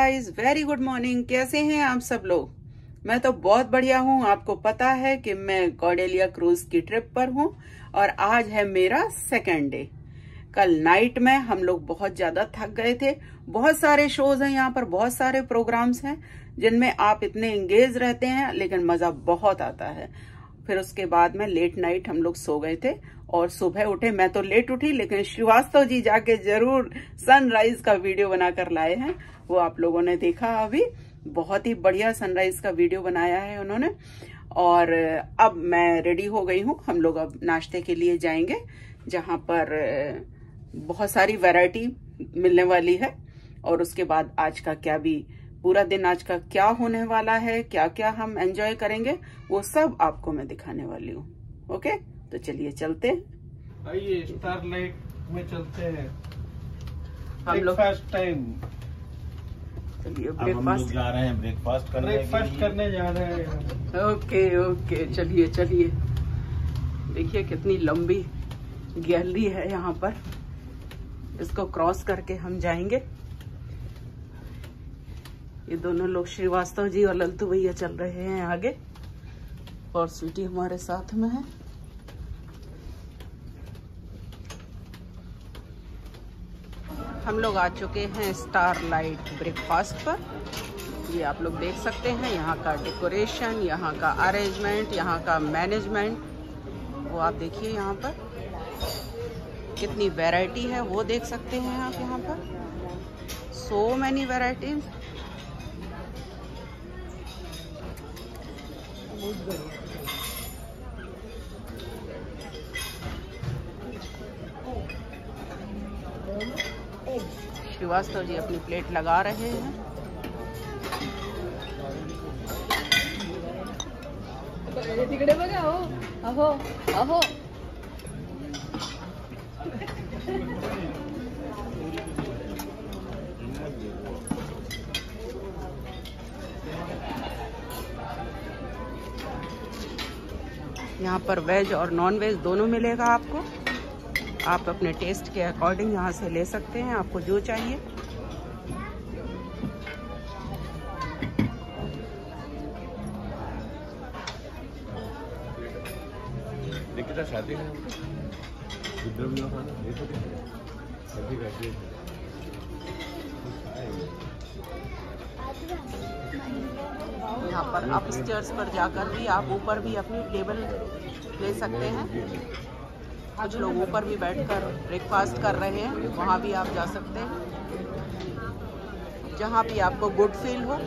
Guys, very good morning. कैसे हैं आप सब लोग? मैं तो बहुत बढ़िया हूं। आपको पता है कि मैं कॉर्डेलिया क्रूज की ट्रिप पर हूं और आज है मेरा सेकेंड डे। कल नाइट में हम लोग बहुत ज्यादा थक गए थे। बहुत सारे शोज हैं यहाँ पर, बहुत सारे प्रोग्राम्स हैं जिनमें आप इतने एंगेज रहते हैं, लेकिन मजा बहुत आता है। फिर उसके बाद में लेट नाइट हम लोग सो गए थे और सुबह उठे। मैं तो लेट उठी, लेकिन श्रीवास्तव जी जाके जरूर सनराइज का वीडियो बनाकर लाए हैं। वो आप लोगों ने देखा अभी। बहुत ही बढ़िया सनराइज का वीडियो बनाया है उन्होंने। और अब मैं रेडी हो गई हूँ। हम लोग अब नाश्ते के लिए जाएंगे, जहां पर बहुत सारी वैरायटी मिलने वाली है। और उसके बाद आज का क्या भी पूरा दिन आज का क्या होने वाला है, क्या क्या हम एंजॉय करेंगे, वो सब आपको मैं दिखाने वाली हूँ। ओके, तो चलिए चलते हैं। आइए स्टारलाइट में चलते हैं। हम लोग ब्रेकफास्ट टाइम। चलिए ब्रेकफास्ट जा रहे हैं, ब्रेकफास्ट करने जा रहे हैं। ओके ओके, चलिए चलिए। देखिए कितनी लंबी गैलरी है यहाँ पर। इसको क्रॉस करके हम जाएंगे। ये दोनों लोग श्रीवास्तव जी और ललतू भैया चल रहे हैं आगे, और स्वीटी हमारे साथ में है। हम लोग आ चुके हैं स्टारलाइट ब्रेकफास्ट पर। ये आप लोग देख सकते हैं यहाँ का डेकोरेशन, यहाँ का अरेंजमेंट, यहाँ का मैनेजमेंट। वो आप देखिए यहाँ पर कितनी वैरायटी है, वो देख सकते हैं आप यहाँ पर। So many varieties. Srivastava ji अपनी प्लेट लगा रहे हैं। तिकडे बघा, अहो अहो। यहाँ पर वेज और नॉन वेज दोनों मिलेगा आपको। आप अपने टेस्ट के अकॉर्डिंग यहाँ से ले सकते हैं, आपको जो चाहिए। शादी यहाँ पर अपस्टेयर्स पर जाकर भी आप ऊपर भी अपनी टेबल ले सकते हैं। कुछ लोग ऊपर भी बैठकर ब्रेकफास्ट कर रहे हैं, वहाँ भी आप जा सकते हैं, जहाँ भी आपको गुड फील हो।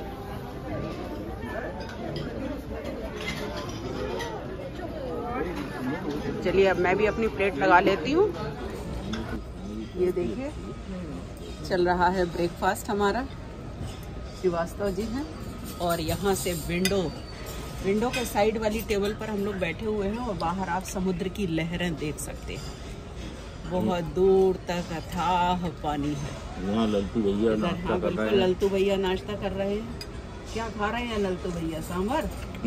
चलिए अब मैं भी अपनी प्लेट लगा लेती हूँ। ये देखिए चल रहा है ब्रेकफास्ट हमारा। श्रीवास्तव जी हैं और यहाँ से विंडो के साइड वाली टेबल पर हम लोग बैठे हुए हैं और बाहर आप समुद्र की लहरें देख सकते हैं। बहुत दूर तक अथाह पानी है। यहाँ ललतू भैया नाश्ता कर रहे हैं। ललतू भैया नाश्ता कर रहे हैं। क्या खा रहे हैं ललतू भैया? सांभर।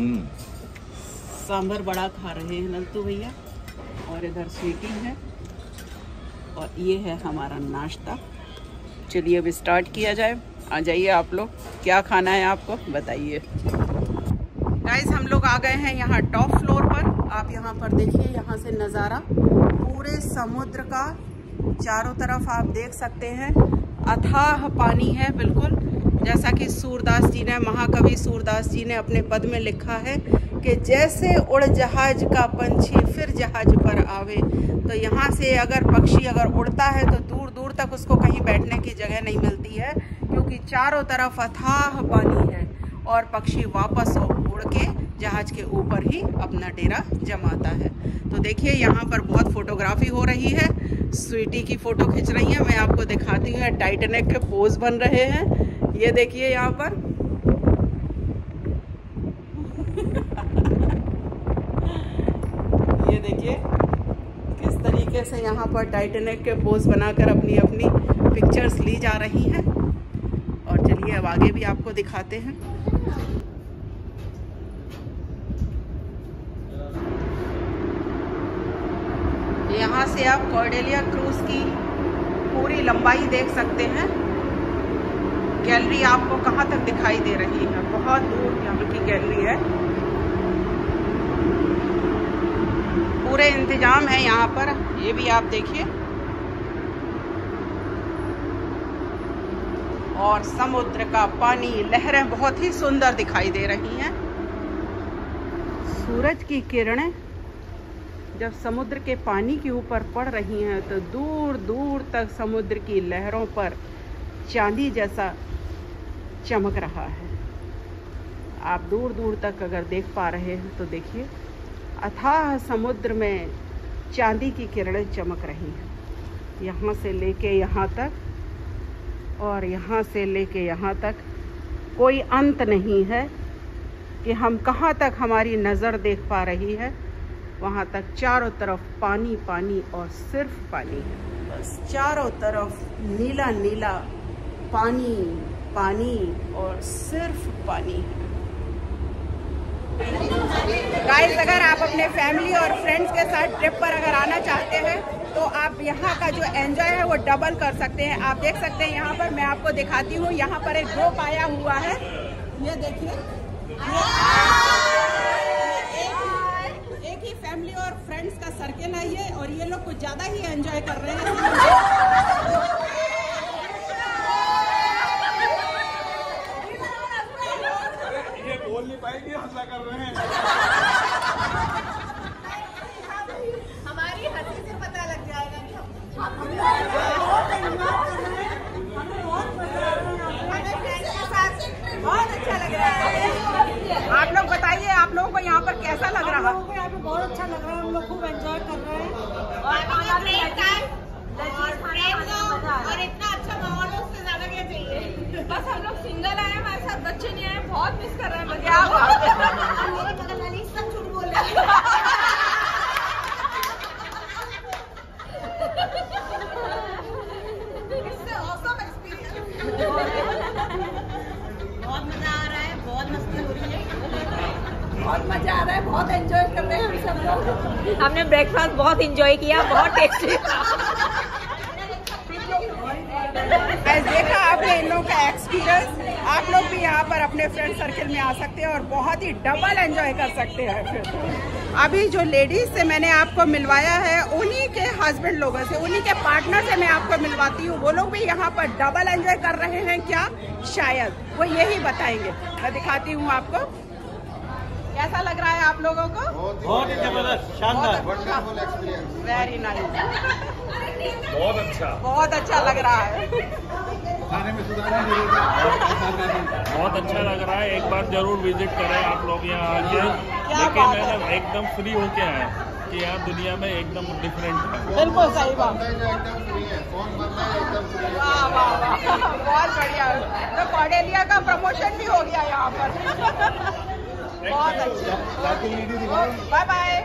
सांभर बड़ा खा रहे हैं ललतू भैया। और इधर स्वीटी है और ये है हमारा नाश्ता। चलिए अब स्टार्ट किया जाए। आ जाइए आप लोग, क्या खाना है आपको बताइए। गाइस, हम लोग आ गए हैं यहाँ टॉप फ्लोर पर। आप यहाँ पर देखिए, यहाँ से नज़ारा पूरे समुद्र का चारों तरफ आप देख सकते हैं। अथाह पानी है बिल्कुल। जैसा कि सूरदास जी ने, महाकवि सूरदास जी ने अपने पद में लिखा है कि जैसे उड़ जहाज का पंछी फिर जहाज पर आवे। तो यहाँ से अगर पक्षी अगर उड़ता है तो दूर दूर तक उसको कहीं बैठने की जगह नहीं मिलती है, क्योंकि चारों तरफ अथाह पानी है और पक्षी वापस उड़ के जहाज के ऊपर ही अपना डेरा जमाता है। तो देखिए यहाँ पर बहुत फोटोग्राफी हो रही है। स्वीटी की फोटो खींच रही है। मैं आपको दिखाती हूँ, टाइटैनिक के पोज बन रहे हैं। ये देखिए यहाँ पर ये देखिए किस तरीके से यहाँ पर टाइटैनिक के पोज बनाकर अपनी अपनी पिक्चर्स ली जा रही हैं। और चलिए अब आगे भी आपको दिखाते हैं। यहाँ से आप कॉर्डेलिया क्रूज की पूरी लंबाई देख सकते हैं। गैलरी आपको कहाँ तक दिखाई दे रही है, बहुत दूर यहाँ की गैलरी है। पूरे इंतजाम है यहाँ पर, ये भी आप देखिए। और समुद्र का पानी, लहरें बहुत ही सुंदर दिखाई दे रही हैं। सूरज की किरणें जब समुद्र के पानी के ऊपर पड़ रही हैं तो दूर दूर तक समुद्र की लहरों पर चांदी जैसा चमक रहा है। आप दूर दूर तक अगर देख पा रहे हैं तो देखिए, अथाह समुद्र में चांदी की किरणें चमक रही हैं। यहाँ से लेके यहाँ तक और यहाँ से लेके यहाँ तक कोई अंत नहीं है कि हम कहाँ तक हमारी नज़र देख पा रही है। वहाँ तक चारों तरफ पानी पानी और सिर्फ पानी है। बस चारों तरफ नीला नीला पानी पानी और सिर्फ पानी है। गाइस, अगर आप अपने फैमिली और फ्रेंड्स के साथ ट्रिप पर अगर आना चाहते हैं तो आप यहाँ का जो एंजॉय है वो डबल कर सकते हैं। आप देख सकते हैं यहाँ पर, मैं आपको दिखाती हूँ, यहाँ पर एक ग्रुप आया हुआ है। ये देखिए, एक ही फैमिली और फ्रेंड्स का सर्कल है ये, और ये लोग कुछ ज्यादा ही एंजॉय कर रहे हैं। ये बोल नहीं पाएगी, हंसा कर रहे हैं। हमारी हंसी से पता लग जाएगा कि बहुत अच्छा लग रहा है। आप लोग बताइए, आप लोगों को यहाँ पर कैसा लग रहा है? यहाँ पे बहुत अच्छा लग रहा है, हम लोग खूब एंजॉय कर रहे हैं और इतना अच्छा माहौल है, उससे ज्यादा क्या चाहिए। बस हम लोग सिंगल आए, हमारे साथ बच्चे नहीं आए, बहुत मिस कर रहे हैं। क्या बात है। मेरे बगल वाली सब झूठ बोल रही है। बहुत मजा आ रहा है, बहुत मस्ती हो रही है, बहुत मजा आ रहा है, बहुत एंजॉय कर रहे हैं हम सब लोग। हमने ब्रेकफास्ट बहुत एंजॉय किया, बहुत टेस्टी। देखा आपने इन लोगों का एक्सपीरियंस। आप लोग भी यहाँ पर अपने फ्रेंड सर्कल में आ सकते हैं और बहुत ही डबल एंजॉय कर सकते हैं। फिर अभी जो लेडीज से मैंने आपको मिलवाया है, उन्हीं के हस्बैंड लोगों से, उन्हीं के पार्टनर से मैं आपको मिलवाती हूँ। वो लोग भी यहाँ पर डबल एंजॉय कर रहे हैं क्या, शायद वो यही बताएंगे। मैं दिखाती हूँ आपको, कैसा लग रहा है आप लोगों को? बहुत ही जबरदस्त, शानदार, वंडरफुल एक्सपीरियंस, वेरी नाइस, बहुत अच्छा लग रहा है। खाने में सुधार जरूर। बहुत अच्छा लग रहा है। एक बार जरूर विजिट करें आप लोग यहाँ आके। लेकिन मैं एकदम फ्री होके आया कि यहाँ दुनिया में एकदम डिफरेंट है। बिल्कुल सही बात, वाह वाह वाह, बहुत बढ़िया। तो कॉर्डेलिया का प्रमोशन भी हो गया यहाँ पर। बहुत अच्छा, बाय बाय।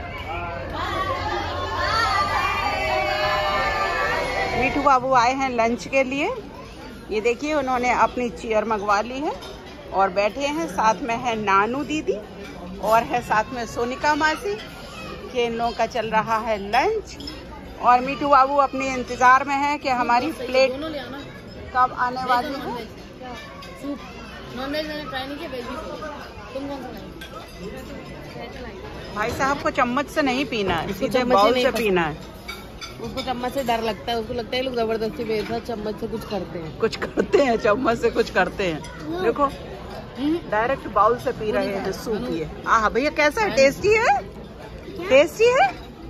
मीठू बाबू आए हैं लंच के लिए। ये देखिए, उन्होंने अपनी चेयर मंगवा ली है और बैठे हैं। साथ में है नानू दीदी और है साथ में सोनिका मासी, कि इन लोगों का चल रहा है लंच। और मीठू बाबू अपने इंतजार में है कि हमारी प्लेट कब आने वाली है। नॉनवेज मैंने ट्राई नहीं किया, वेज भी। तुम कौन सा भाई साहब को चम्मच से नहीं पीना है, सीधे बाउल से पीना है। उसको चम्मच से डर लगता है, उसको लगता है लोग जबरदस्ती मेरे साथ चम्मच से कुछ करते हैं। कुछ करते हैं, चम्मच से कुछ करते हैं। देखो, डायरेक्ट बाउल से पी रहे हैं सूप। ये भैया कैसा है, टेस्टी है? टेस्टी है?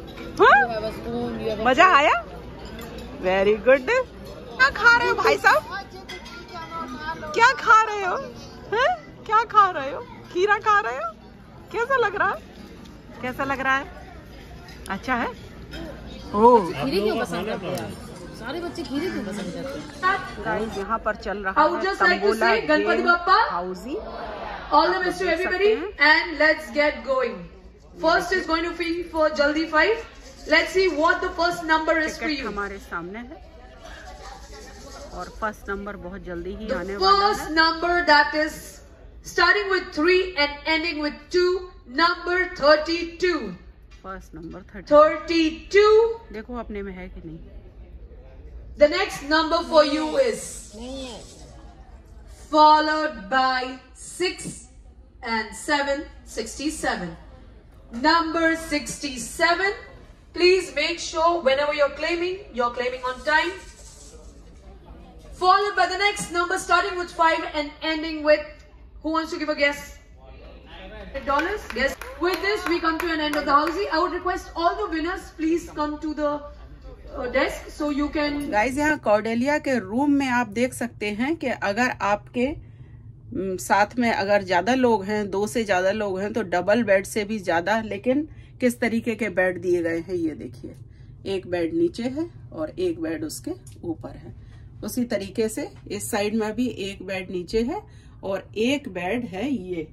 हाँ? मजा आया? Very good. क्या खा रहे हो भाई साहब? क्या खा रहे हो? हैं? क्या खा रहे हो? खीरा खा रहे हो? कैसा लग रहा है? कैसा लग रहा है? अच्छा है? ओह, खीरे क्यों पसंद करते हैं? सारे बच्चे खीरे क्यों पसंद करते हैं? गाइस, यहाँ पर चल रहा है tambola Ganpati Bappa, हाउसी। all the best to everybody, and let's get going. First is going to be for Jaldi 5. Let's see what the first number is for you. हमारे सामने है और फर्स्ट नंबर बहुत जल्दी ही The आने वाला first है। number that is starting with 3 and ending with 2, number 32. First number 32. देखो अपने में है कि नहीं। The next number for you is followed by 6 and 7, 67. Number 67. Please make sure whenever you're claiming on time. Followed by the next number starting with 5 and ending with, who wants to give a guess? $8? Guess. With this, we come to an end of the housey. I would request all the winners, please come to the desk so you can. Guys, यहाँ Cordelia के room में आप देख सकते हैं कि अगर आपके साथ में अगर ज्यादा लोग हैं, 2 से ज्यादा लोग हैं, तो डबल बेड से भी ज्यादा, लेकिन किस तरीके के बेड दिए गए हैं ये देखिए। एक बेड नीचे है और एक बेड उसके ऊपर है। उसी तरीके से इस साइड में भी एक बेड नीचे है और एक बेड है ये,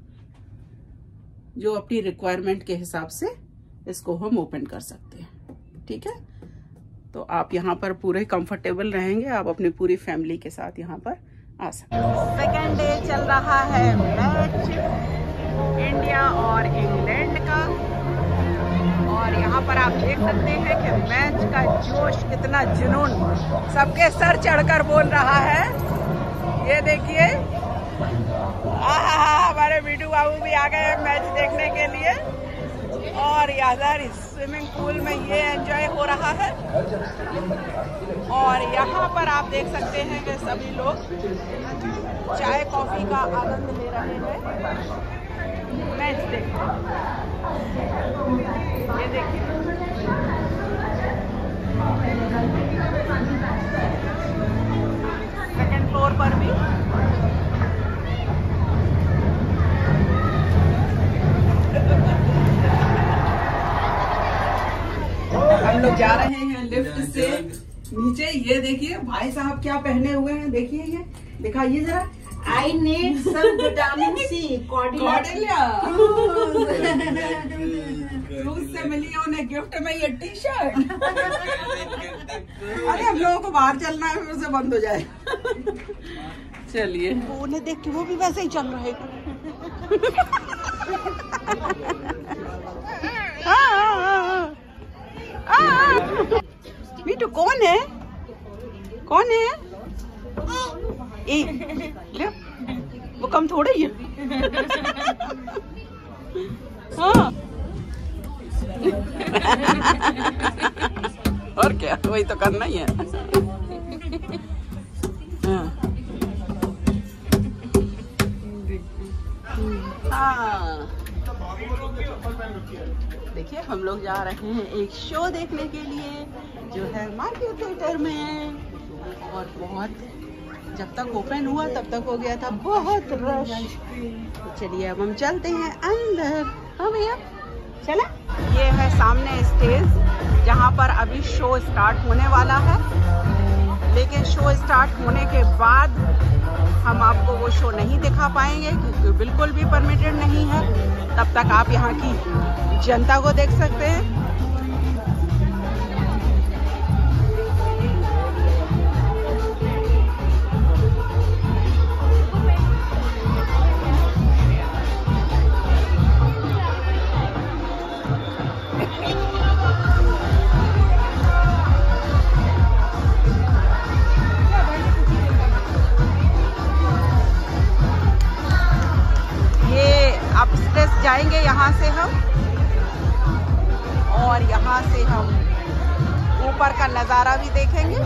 जो अपनी रिक्वायरमेंट के हिसाब से इसको हम ओपन कर सकते हैं। ठीक है, तो आप यहाँ पर पूरे कंफर्टेबल रहेंगे, आप अपनी पूरी फैमिली के साथ यहाँ पर आ सकते हैं। सेकेंड डे चल रहा है मैच इंडिया और इंग्लैंड का, और यहाँ पर आप देख सकते हैं कि मैच का जोश, कितना जुनून, सबके सर चढ़कर बोल रहा है। ये देखिए, हमारे वीडियो बाबू भी आ गए मैच देखने के लिए, और यार स्विमिंग पूल में ये एंजॉय हो रहा है। और यहाँ पर आप देख सकते हैं कि सभी लोग चाय कॉफी का आनंद ले रहे हैं मैच देखते। ये देखिए, सेकंड फ्लोर पर भी हम लोग जा रहे हैं लिफ्ट से नीचे। ये देखिए भाई साहब क्या पहने हुए हैं, देखिए, ये दिखाइए जरा। I need some vitamin C. Cordelia cruise से मिली है उन्हें गिफ्ट में ये टी शर्ट। अरे हम लोगों को बाहर चलना है, फिर से बंद हो जाए। चलिए, उन्हें देख के वो भी वैसे ही चल रहे हैं। मीठू कौन है, कौन है? ले, वो कम थोड़ा ही है। हाँ। और क्या, वही तो करना ही है। हाँ, देखिए हम लोग जा रहे हैं एक शो देखने के लिए जो है मार्केट थिएटर में, और बहुत, जब तक ओपन हुआ तब तक हो गया था बहुत रश। तो चलिए अब हम चलते हैं अंदर। हाँ भैया चला। ये है सामने स्टेज जहाँ पर अभी शो स्टार्ट होने वाला है, लेकिन शो स्टार्ट होने के बाद हम आपको वो शो नहीं दिखा पाएंगे क्योंकि बिल्कुल भी परमिटेड नहीं है। तब तक आप यहाँ की जनता को देख सकते हैं। जाएंगे यहाँ से हम, और यहाँ से हम ऊपर का नज़ारा भी देखेंगे।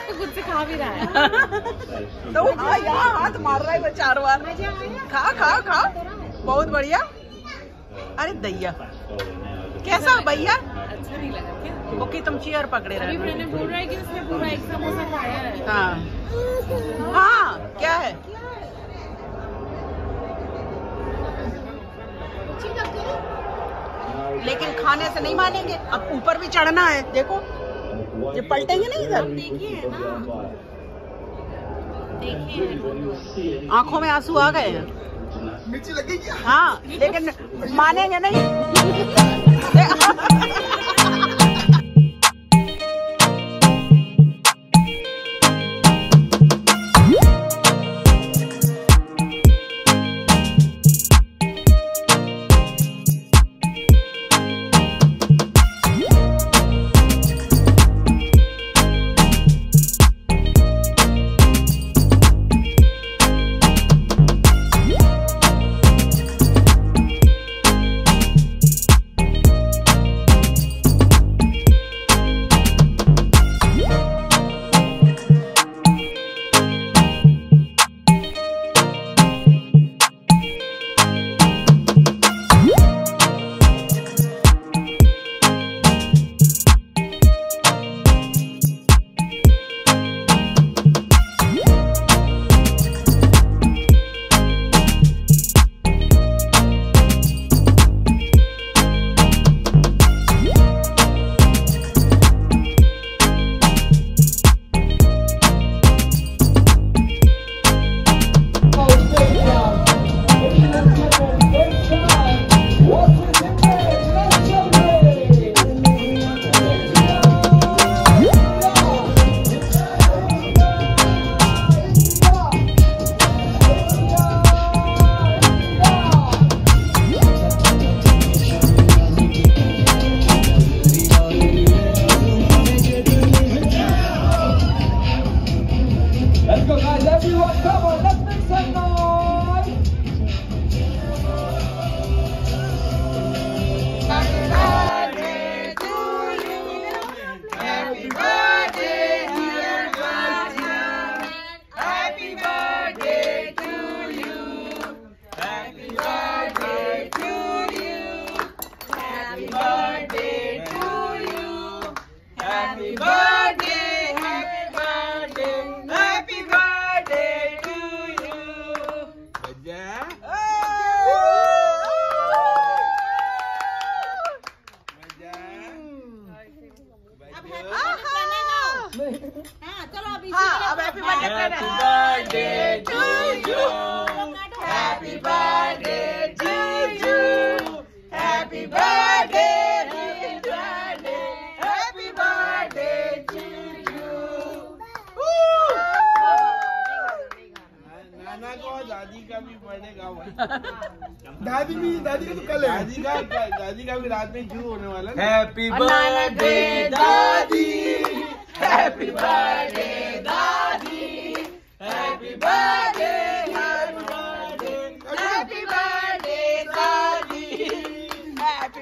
तो खुद से खा भी रहा है। तो हाँ, यहाँ हाथ मार रहा है वो 4 बार। खा खा खा, बहुत बढ़िया। अरे दैया, कैसा भैया? अच्छा नहीं लगा क्या? ओके, तुम चेयर पकड़े रहे। मैंने बोल रहा है कि उसने पूरा एक समोसा खाया है। हाँ हाँ, क्या है? लेकिन खाने से नहीं मानेंगे, अब ऊपर भी चढ़ना है। देखो ये पलटेंगे नहीं इधर। देखिए ना, देखिए आंखों में आंसू आ गए हैं। मिर्ची लगेगी। हाँ, लेकिन मानेंगे नहीं। दादी का तो कल है। दादी का भी रात में शुरू होने वाला है। हैप्पी बर्थडे दादी, हैप्पी बर्थडे दादी, happy birthday, happy birthday, happy birthday दादी, हैप्पी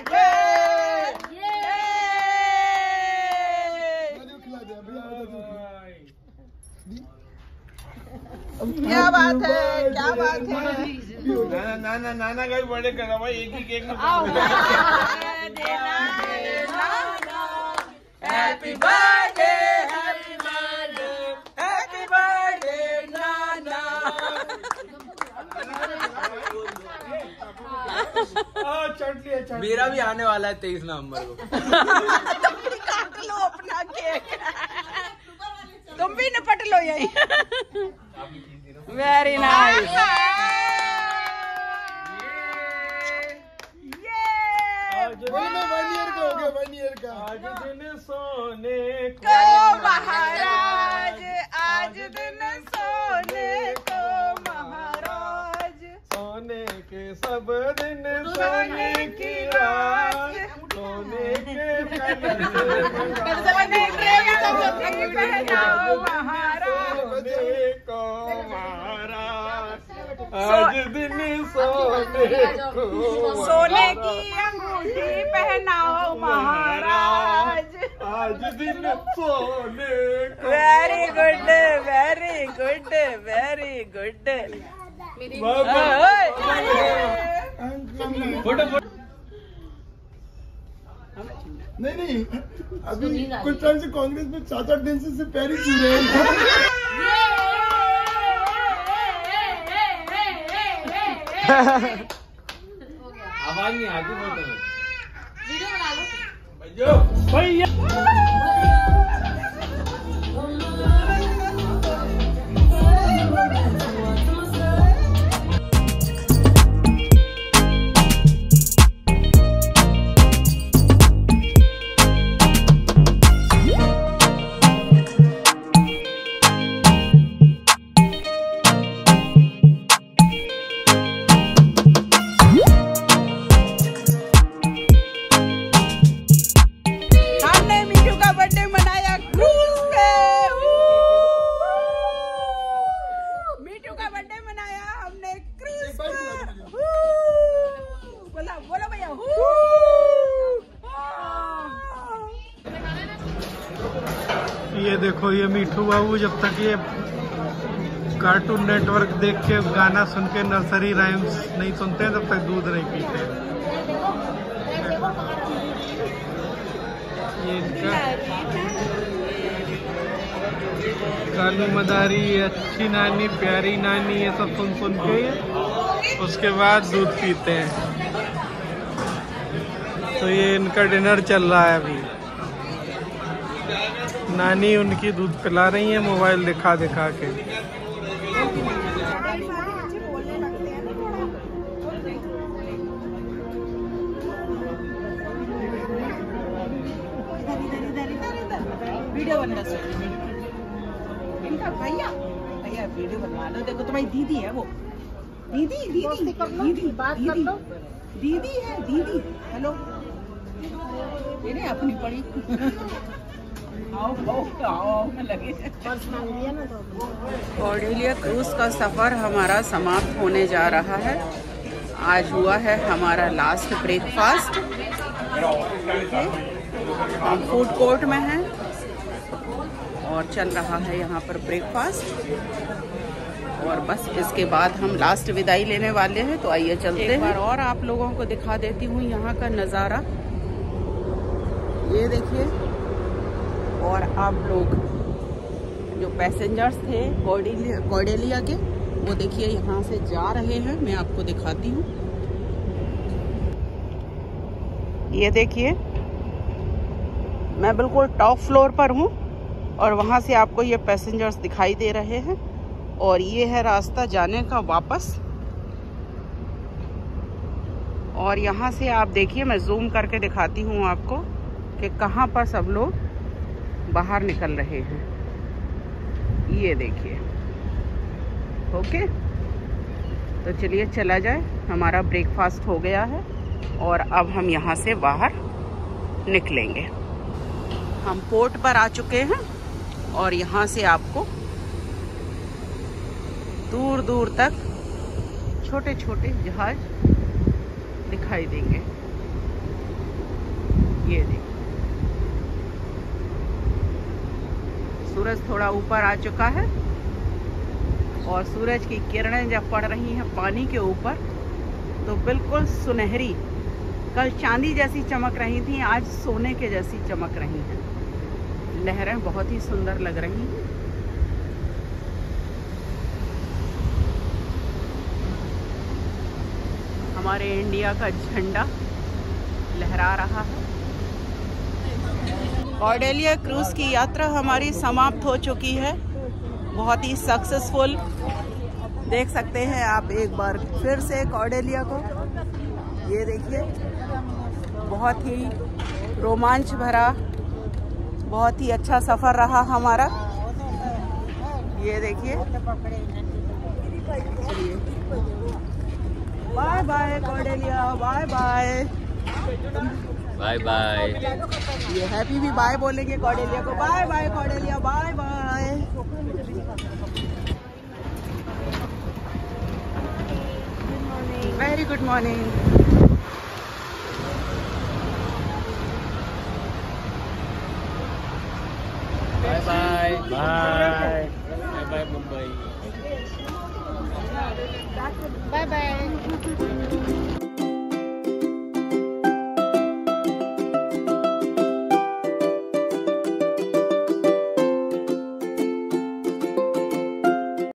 बर्थडे। क्या बात है, क्या बात है। नाना का भी बर्थडे करा भाई, एक ही केक में। Happy birthday, happy birthday, happy birthday नाना। मेरा भी आने वाला है 23 नवंबर को। काट लो अपना केक, तुम भी निपट लो यही। Very nice. आज दिन सोने को महाराज, आज दिन सोने को महाराज, सोने के सब दिन सोने की रात, सोने के सोने के सब पहनाओ महाराज, सोने को महाराज, आज दिन सोने को, सोने की अंगूठी पहनाओ महाराज, आज दिन सोने को। Very good, very good, very good. नहीं अभी कुछ टाइम से कांग्रेस में 4-8 दिन से पैर ही छू रहे हैं। आवाज नहीं आती फोटो में। वीडियो बना लो भैया। ये देखो ये मीठू बाबू जब तक ये कार्टून नेटवर्क देख के गाना सुन के नर्सरी राइम्स नहीं सुनते हैं तब तक दूध नहीं पीते। ये इनका काली मदारी, अच्छी नानी, प्यारी नानी, ये सब सुन सुन के उसके बाद दूध पीते हैं। तो ये इनका डिनर चल रहा है अभी। नानी उनकी दूध पिला रही है मोबाइल दिखा दिखा के। वीडियो बनना चाहिए इनका। भैया भैया वीडियो बनवा लो। देखो तुम्हारी दीदी है वो। दीदी दीदी दीदी बात कर लो। दीदी है दीदी। हेलो ये नहीं अपनी पड़ी। कॉर्डेलिया क्रूज का सफ़र हमारा समाप्त होने जा रहा है। आज हुआ है हमारा लास्ट ब्रेकफास्ट। हम फूड कोर्ट में हैं और चल रहा है यहाँ पर ब्रेकफास्ट। और बस इसके बाद हम लास्ट विदाई लेने वाले हैं। तो आइए चलते हैं और आप लोगों को दिखा देती हूँ यहाँ का नज़ारा। ये देखिए। और आप लोग जो पैसेंजर्स थे कॉर्डेलिया के, वो देखिए यहाँ से जा रहे हैं। मैं आपको दिखाती हूँ। ये देखिए मैं बिल्कुल टॉप फ्लोर पर हूँ और वहाँ से आपको ये पैसेंजर्स दिखाई दे रहे हैं। और ये है रास्ता जाने का वापस। और यहाँ से आप देखिए, मैं जूम करके दिखाती हूँ आपको कि कहाँ पर सब लोग बाहर निकल रहे हैं। ये देखिए। ओके, तो चलिए चला जाए। हमारा ब्रेकफास्ट हो गया है और अब हम यहाँ से बाहर निकलेंगे। हम पोर्ट पर आ चुके हैं और यहाँ से आपको दूर दूर तक छोटे छोटे जहाज दिखाई देंगे। ये देखिए, सूरज थोड़ा ऊपर आ चुका है और सूरज की किरणें जब पड़ रही हैं पानी के ऊपर तो बिल्कुल सुनहरी, कल चांदी जैसी चमक रही थी, आज सोने के जैसी चमक रही हैं। लहरें बहुत ही सुंदर लग रही हैं। हमारे इंडिया का झंडा लहरा रहा है। कॉर्डेलिया क्रूज की यात्रा हमारी समाप्त हो चुकी है, बहुत ही सक्सेसफुल। देख सकते हैं आप एक बार फिर से कॉर्डेलिया को। ये देखिए, बहुत ही रोमांच भरा, बहुत ही अच्छा सफ़र रहा हमारा। ये देखिए, bye bye Cordelia, bye bye bye bye. ये हैप्पी भी बाय बोलेंगे कॉर्डेलिया को। Bye bye Cordelia, bye bye. Very good morning. Bye Mumbai. Bye bye.